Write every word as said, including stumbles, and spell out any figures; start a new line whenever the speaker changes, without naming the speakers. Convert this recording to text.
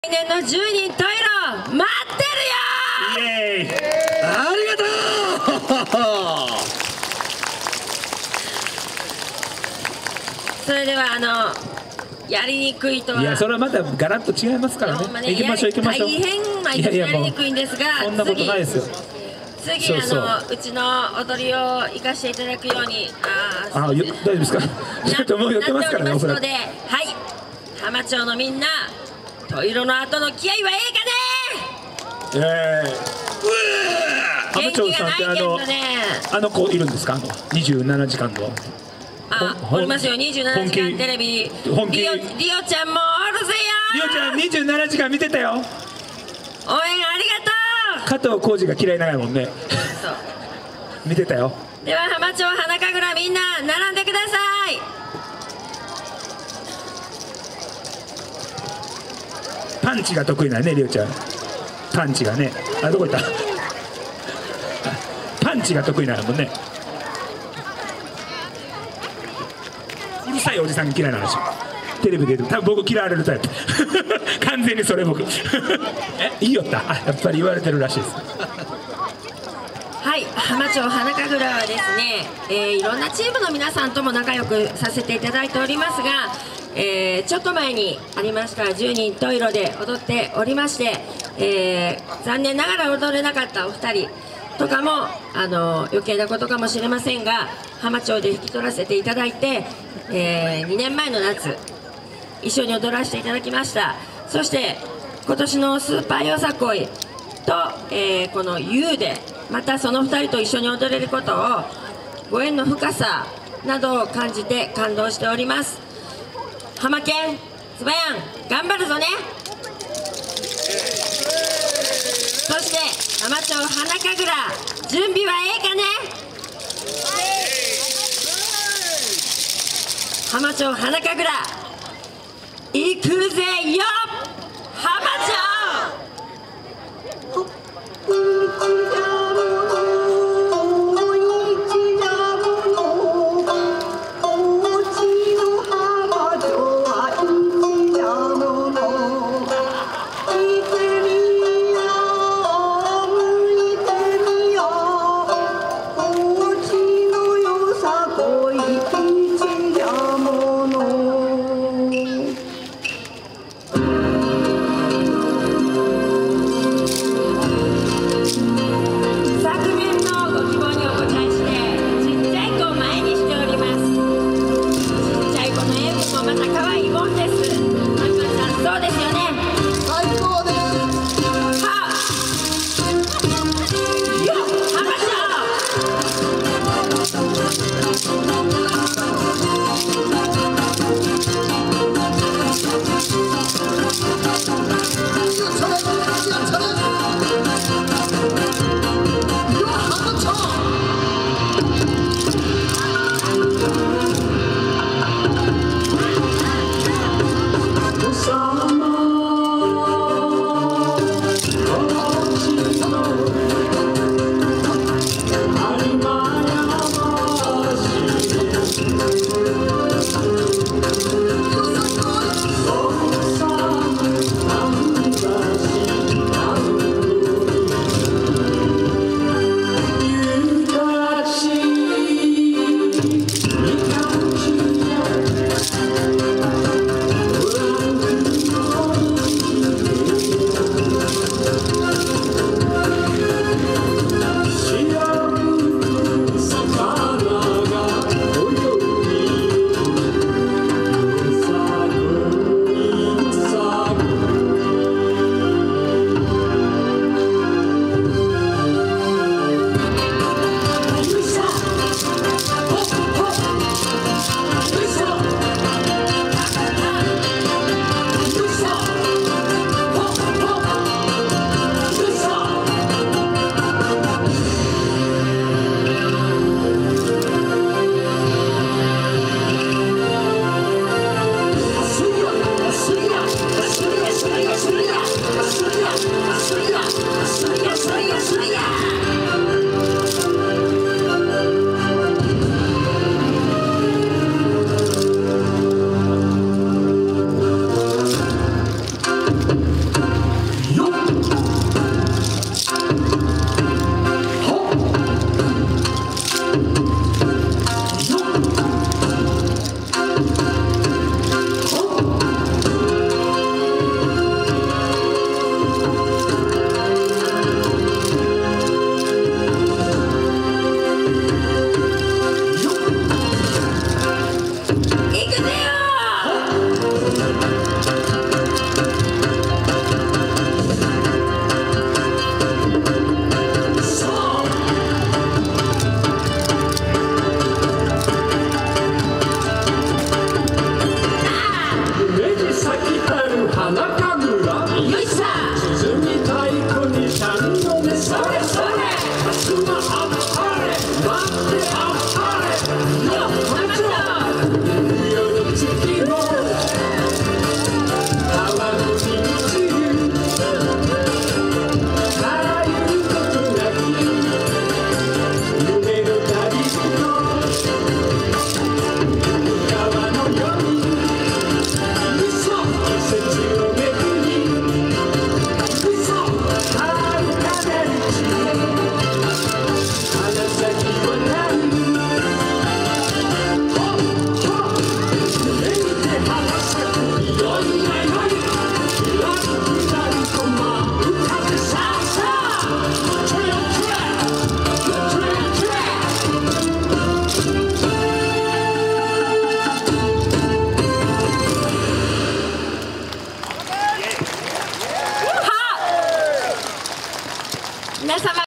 来年のじゅうにんトイロ待ってるよ。
イエーイ、ありがとう。
それではあのやりにくいとは、
いやそれはまたガラッと違いますからね。行きましょう行きましょう。
大変毎年やりにくいんですが、
そんなことないですよ。
次
そうそう
あのうちの踊りを生かしていただくように、あ
あよ大丈夫ですか。ちょっともう寄ってますからね。おそらく。
ので、はい、浜町のみんなトイロの後の気合はええかね。
ええー。浜町さんってあのあの子いるんですか。あのにじゅうななじかんの。
あ、おりますよ。にじゅうななじかんテレビ。
本気。
リオ、リオちゃんもおるぜよ。
リオちゃんにじゅうななじかん見てたよ。応援あ
りがとう。
加藤浩次が嫌いながらもんね。
そう
見てたよ。
では浜町花神楽みんな並んでください。
パンチが得意なね、リオちゃん。パンチがね。あ、どこ行った。パンチが得意なもんね。うるさいおじさんに嫌いな話。テレビで言うと多分僕嫌われるタイプ。完全にそれ僕。え、いいよった。あ、やっぱり言われてるらしいです。
はい、浜町花神楽はですね、えー、いろんなチームの皆さんとも仲良くさせていただいておりますが、えー、ちょっと前にありましたじゅうにんトイロで踊っておりまして、えー、残念ながら踊れなかったお二人とかもあの余計なことかもしれませんが、浜町で引き取らせていただいて、えー、にねんまえの夏一緒に踊らせていただきました。そして今年のスーパーよさこいと、えー、この ユー でまたそのふたりと一緒に踊れることをご縁の深さなどを感じて感動しております。浜県つばやん頑張るぞね。そして浜町花神楽準備はええかね。浜町花神楽行くぜよ。